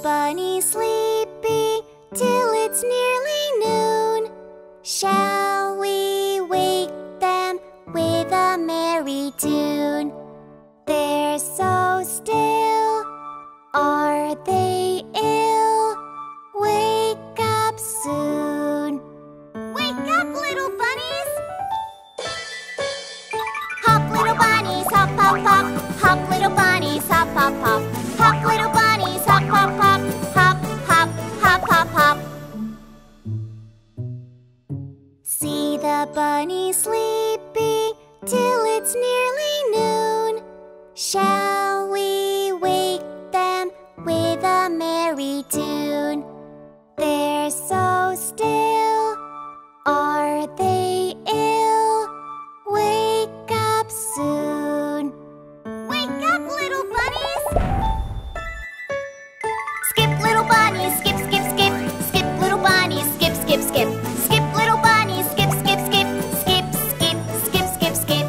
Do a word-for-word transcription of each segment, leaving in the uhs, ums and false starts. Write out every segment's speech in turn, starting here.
bunnies sleeping till it's nearly noon. Shall we wake them with a merry tune? They're so still. Are they ill? Wake up soon. Wake up, little bunnies! Hop, little bunnies, hop, hop, hop. Hop, little bunnies, hop, hop, hop. Hop, little bunnies, hop, hop, hop. Hop, hop, hop, hop, hop. See the bunnies sleeping till it's nearly noon. Shall we wake them with a merry tune? They're so still. Are they ill? Wake up soon. Wake up, little bunnies! Skip, little bunnies, skip, skip, skip. Skip, little bunnies, skip, skip, skip. Skip, little bunnies, skip, skip, skip. Skip, skip, skip, skip, skip.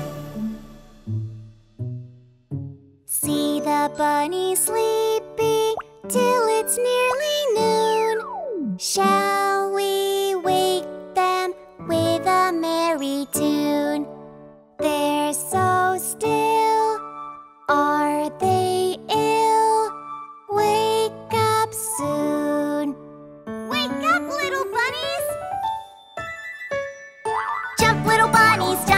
See the bunnies sleeping till it's nearly noon. Shall we wake them with a merry tune? They're so still. Are they ill? Wake up soon. Wake up, little bunnies! Jump, little bunnies, jump.